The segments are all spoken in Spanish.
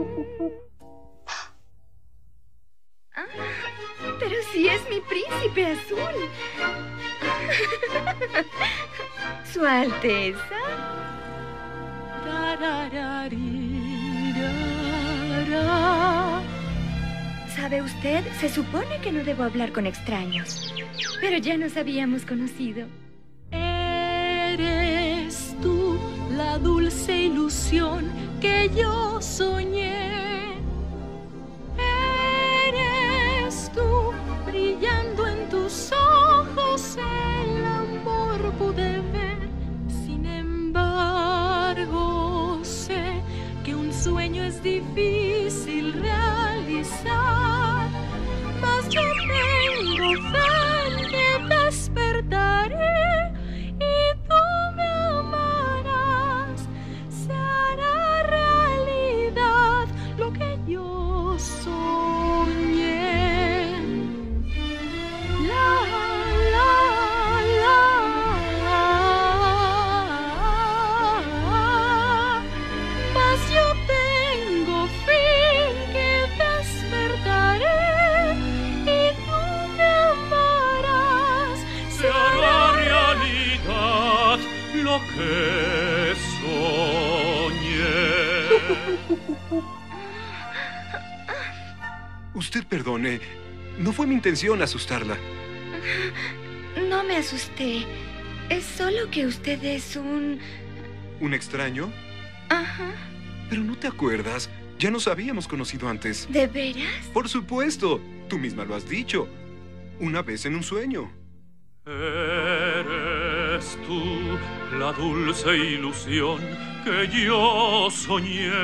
Ah, pero sí es mi príncipe azul. Su Alteza. ¿Sabe usted? Se supone que no debo hablar con extraños. Pero ya nos habíamos conocido. Eres tú la dulce ilusión que yo soñé. Eres tú brillando en tus ojos, el amor pude ver. Sin embargo, sé que un sueño es difícil realizar, mas yo tengo fe en que despertaré y tú me amarás. Se hará realidad lo que yo soñé. La, la, la, mas yo tengo fe que despertaré y tú me amarás. Se hará realidad lo que soñé. Usted perdone. No fue mi intención asustarla. No me asusté. Es solo que usted es un... ¿Un extraño? Ajá. Pero no te acuerdas. Ya nos habíamos conocido antes. ¿De veras? Por supuesto. Tú misma lo has dicho. Una vez en un sueño. Eres tú la dulce ilusión que yo soñé.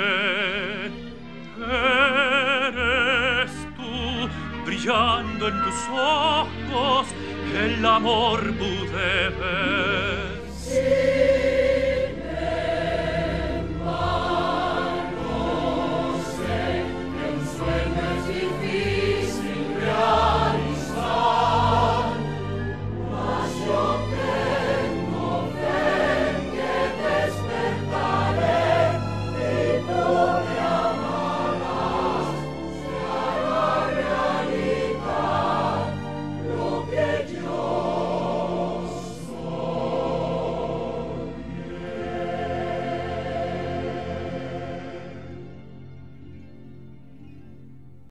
Eres tú brillando en tus ojos, el amor pude ver.